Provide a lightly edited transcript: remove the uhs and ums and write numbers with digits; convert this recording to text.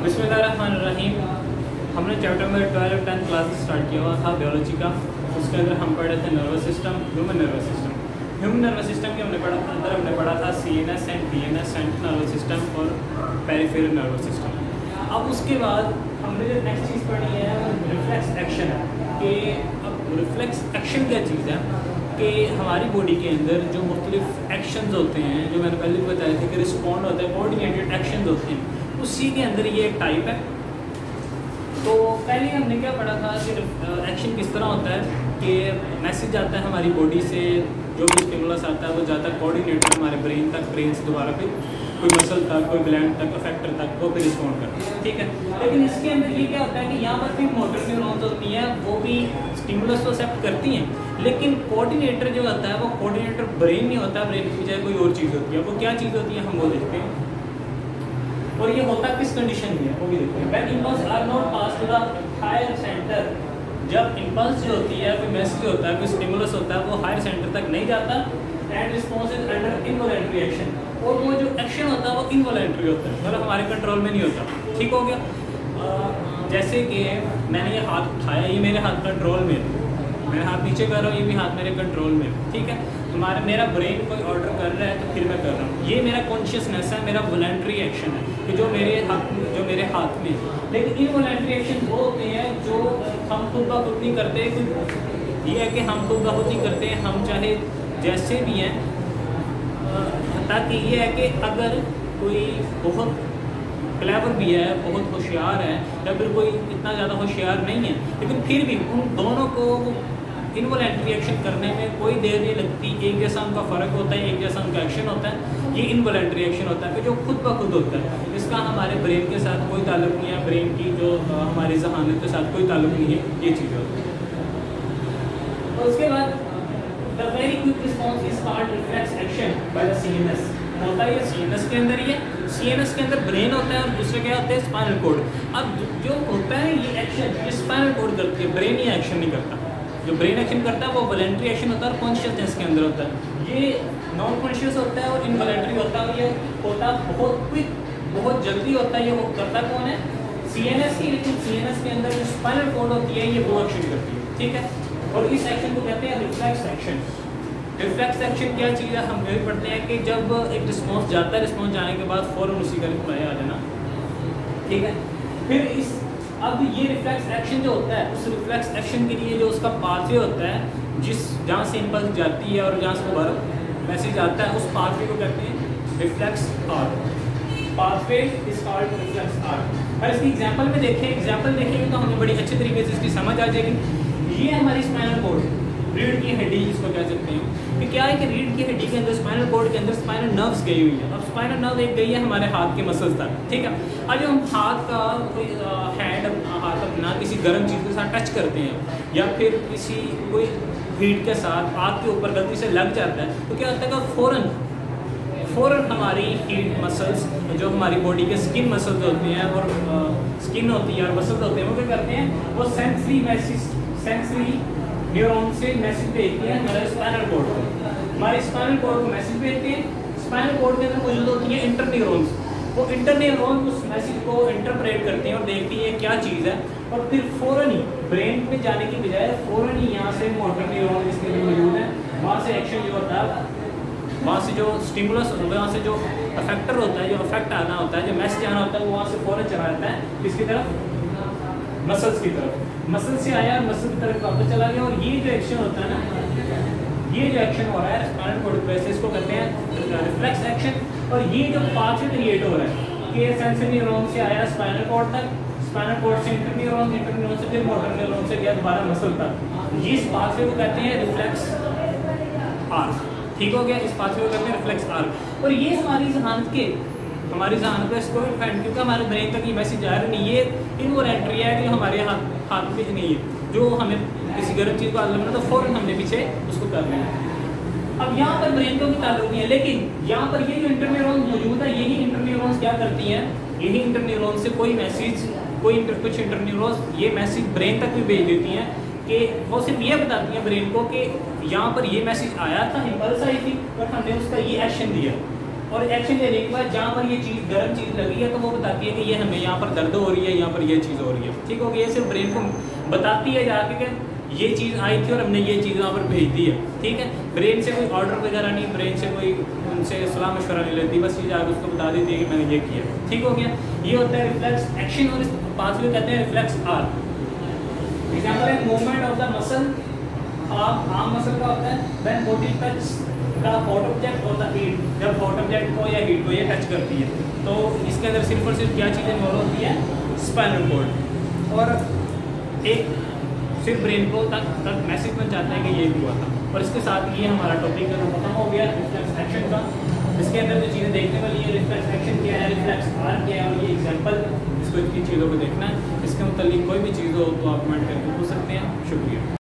बिस्मिल्लाहिर्रहमानिर्रहीम। हमने चैप्टर में 12 10 क्लास स्टार्ट किया हुआ था बायोलॉजी का। उसके अंदर हम पढ़े थे nervous system, human nervous system. Human nervous system के अंदर हमने पढ़ा था CNS and PNS, central nervous system और पेरिफेरल नर्वस सिस्टम। अब उसके बाद हमने जो नेक्स्ट चीज़ पढ़ी है वो रिफ्लेक्स एक्शन है कि अब रिफ्लेक्स एक्शन क्या चीज़ है कि हमारी बॉडी के अंदर जो मुख्तलिफ एक्शंस होते हैं, जो मैंने पहले भी बताया था कि रिस्पॉन्ड होता है, कोऑर्डिनेटेड एक्शंस होते हैं, उसी के अंदर ये एक टाइप है। तो पहले हमने क्या पढ़ा था कि एक्शन किस तरह होता है कि मैसेज आता है हमारी बॉडी से, जो भी स्टिमुलस आता है वो जाता है कोऑर्डिनेटर हमारे ब्रेन तक, ब्रेन से दोबारा फिर कोई मसल तक, कोई ग्लैंड तक, अफेक्टर तक, वो फिर रिस्पॉन्ड करते हैं, ठीक है। लेकिन इसके अंदर ये क्या होता है कि यहाँ पर फिर मोटर न्यूरॉन्स होती हैं, वो भी स्टिमुलस तो एक्सेप्ट करती हैं, लेकिन कोऑर्डिनेटर जो होता है वो कोऑर्डिनेटर ब्रेन नहीं होता, ब्रेन की बजाय कोई और चीज़ होती है। वो क्या चीज़ होती है हम वो देखते हैं, और ये होता किस कंडीशन में है वो भी देखते हैं। When impulse are not pass to the higher centre, जब इम्पल्स जो होती है, कोई मैसेज होता है, कोई स्टिमुलस होता है, वो हायर सेंटर तक नहीं जाता, and response is under involuntary action, और वो जो एक्शन होता है वो इनवॉलंटरी होता है, मतलब हमारे कंट्रोल में नहीं होता, ठीक हो गया। जैसे कि मैंने ये हाथ उठाया, ये मेरे हाथ कंट्रोल में है, मैं हाथ नीचे कर रहा हूँ, ये भी हाथ मेरे कंट्रोल में, ठीक है। मेरा ब्रेन कोई ऑर्डर कर रहा है तो फिर मैं कर रहा हूँ, ये मेरा कॉन्शियसनेस है, मेरा वॉलंटरी एक्शन है कि जो मेरे हाथ में। लेकिन इनवॉलंटरी एक्शन वो होते हैं जो हम खुद ब खुद नहीं करते। ये है कि हम खुद ब खुद नहीं करते, हम चाहे जैसे भी हैं, ताकि ये है कि अगर कोई बहुत क्लेवर भी है, बहुत होशियार है, या फिर कोई इतना ज़्यादा होशियार नहीं है, लेकिन फिर भी उन दोनों को इनवॉलंटरी एक्शन करने में कोई देर नहीं लगती, एक जैसा उनका फ़र्क होता है, एक जैसा उनका एक्शन होता है। ये इनवॉलंटरी एक्शन होता है जो खुद ब खुद होता है, इसका हमारे ब्रेन के साथ कोई ताल्लुक नहीं है, ब्रेन की जो हमारी जहानत के साथ कोई ताल्लुक नहीं है, ये चीज़ होती है। और उसके बाद the very quick response is called reflex action by the CNS। होता है ये CNS के अंदर, ये CNS के अंदर ब्रेन होता है, और दूसरे क्या होते हैं स्पाइनल कॉर्ड। अब जो होता है ये एक्शन, ये स्पाइनल कॉर्ड करती है, ब्रेन ये एक्शन नहीं करता। जो ब्रेन एक्शन करता है वो वॉलंटरी एक्शन होता है और कॉन्शियसनेस के अंदर होता है। ये नॉन कॉन्शियस होता है और इनवॉलंटरी होता है, और ये होता बहुत क्विक, बहुत जल्दी होता है। ये वो करता कौन है? CNS की, लेकिन CNS के अंदर जो स्पाइनल कॉर्ड होती है ये वो एक्शन करती है, ठीक है। और इस एक्शन को कहते हैं रिफ्लेक्स एक्शन। रिफ्लेक्स एक्शन क्या चीज़ है? हम ये पढ़ते हैं कि जब एक रिस्पॉन्स जाता है, रिस्पॉन्स जाने के बाद फ़ौरन उसी का रिप्लाई आ जाना, ठीक है। फिर अब ये रिफ्लेक्स एक्शन जो होता है, उस रिफ्लेक्स एक्शन के लिए जो उसका पाथवे होता है, जहाँ से इम्पल्स जाती है और जहाँ से दोबारा मैसेज आता है, उस पाथवे को कहते हैं reflex arc. Pathway is called reflex arc. और इसकी एग्जांपल में देखेंगे तो हमें बड़ी अच्छे तरीके से इसकी समझ आ जाएगी। ये हमारी स्पाइनल कॉर्ड, रीढ़ की हड्डी जिसको कह सकते हैं, कि क्या है कि रीढ़ की हड्डी के अंदर, स्पाइनल कॉर्ड के अंदर स्पाइनल नर्व्स गई हुई है। अब स्पाइनल नर्व एक गई है हमारे हाथ के मसल्स तक, ठीक है। अब जब हम हाथ का कोई हाथ अपना किसी गर्म चीज़ के साथ टच करते हैं, या फिर कोई हीट के साथ आग के ऊपर गलती से लग जाता है, तो क्या होता है कि फ़ौरन हमारी हीट मसल्स, जो हमारी बॉडी के स्किन मसल्स होते हैं और स्किन होती है और मसल्स होते हैं, वो क्या करते हैं, वो सेंसरी न्यूरॉन से मैसेज भेजती है हमारे स्पाइनल कॉर्ड को। हमारे स्पाइनल कॉर्ड को मैसेज भेजते हैं। स्पाइनल कॉर्ड के अंदर मौजूद होती है इंटरन्यूरॉन्स। वो इंटरन्यूरॉन उस मैसेज को इंटरप्रेट करते हैं और देखती है क्या चीज़ है, और फिर फ़ौरन ही ब्रेन में जाने की बजाय फ़ौरन ही यहाँ से मोटर न्यूरॉन इसके लिए मौजूद है, वहाँ से एक्शन जो होता है, वहाँ से जो स्टिमुलस होता है, वहाँ से जो अफेक्टर होता है, जो अफेक्ट आना होता है, जो मैसेज आना होता है, वो वहाँ से फ़ौरन चला जाता है किसकी तरफ? मसल्स की तरफ। मसल से आया, मसल की तरफ वापस चला गया, और ये जो एक्शन होता है ना, ये जो एक्शन हो रहा है स्पाइनल कॉर्ड पे, इसको कहते हैं रिफ्लेक्स एक्शन। और ये जो पाथवे क्रिएट हो रहा है कि सेंसरी न्यूरॉन से आया स्पाइनल कॉर्ड तक, स्पाइनल कॉर्ड से इंटरन्यूरॉन से फिर मोटर न्यूरॉन से गया दोबारा मसल तक, इस पाथवे को कहते हैं रिफ्लेक्स आर्क, ठीक हो गया। इस पाथवे को कहते हैं रिफ्लेक्स आर्क। और ये हमारी जहानत पे इसको डिपेंड, क्योंकि हमारे ब्रेन तक ये मैसेज आ रहा नहीं, ये इनवॉलंटरी है कि हमारे हाथ में नहीं है, जो हमें किसी गलत चीज़ को लगना तो फ़ौरन हमने पीछे उसको कर लेना। अब यहाँ पर ब्रेन को भी ताल्लुक नहीं है, लेकिन यहाँ पर ये जो इंटरन्यूरॉन्स मौजूद है, यही इंटरन्यूरॉन्स क्या करती हैं, यही इंटरन्यूरॉन्स से कोई मैसेज, कुछ इंटरन्यूरॉन्स ये मैसेज ब्रेन तक भी भेज देती हैं कि वो सिर्फ ये बताती हैं ब्रेन को कि यहाँ पर ये मैसेज आया था, इम्पल्स आई थी, और हमने उसका ये एक्शन दिया। और एक्शन लेने के बाद जहाँ पर ये चीज़ गर्म चीज़ लगी है तो वो बताती है कि ये हमें यहाँ पर दर्द हो रही है, यहाँ पर ये चीज़ हो रही है। ठीक हो गया, ये सिर्फ ब्रेन को बताती है जाके कि ये चीज़ आई थी और हमने ये चीज़ वहाँ पर भेज दी है। ठीक है, ब्रेन से कोई ऑर्डर वगैरह नहीं, ब्रेन से कोई उनसे सलाह मशवरा नहीं लेती, बस ये जाकर उसको बता देती है कि मैंने ये किया। ठीक हो गया, ये होता है रिफ्लेक्स एक्शन और इस पाथवे कहते हैं रिफ्लेक्स आर्म। एग्जाम्पल है movement of the muscle, arm muscle का होता है when body touch the hot object और द हीट, जब हॉट ऑब्जेक्ट को या हीट को ये टच करती है तो इसके अंदर सिर्फ और सिर्फ क्या चीज़ें इन्वॉल्व होती है, स्पाइनल कॉर्ड, और एक सिर्फ ब्रेन को तक मैसेज पहुंचाता है कि ये हुआ था। और इसके साथ ये हमारा टॉपिक खत्म हो गया रिफ्लेक्स एक्शन का। इसके अंदर जो चीज़ें देखने वाली है, रिफ्लेक्स एक्शन क्या है, रिफ्लेक्स आर्म क्या है, और ये एग्जाम्पल, इसको इतनी चीज़ों को देखना है। इसके मुतालिक कोई भी चीज़ हो तो आप कमेंट करके पूछ सकते हैं। शुक्रिया।